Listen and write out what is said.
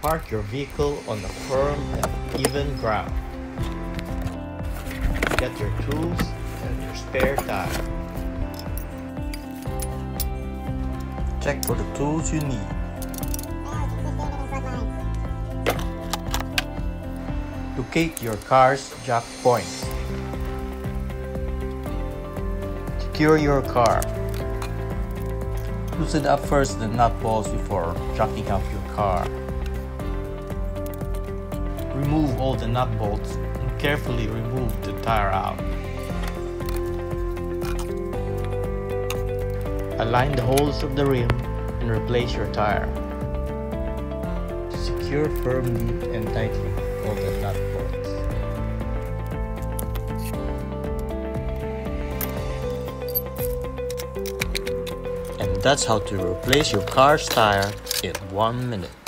Park your vehicle on a firm and even ground. Get your tools and your spare tire. Check for the tools you need. Locate your car's jack points. Secure your car. Loosen up first the nut bolts before jacking up your car. Remove all the nut bolts and carefully remove the tire out. Align the holes of the rim and replace your tire. Secure firmly and tightly all the nut bolts. And that's how to replace your car's tire in 1 minute.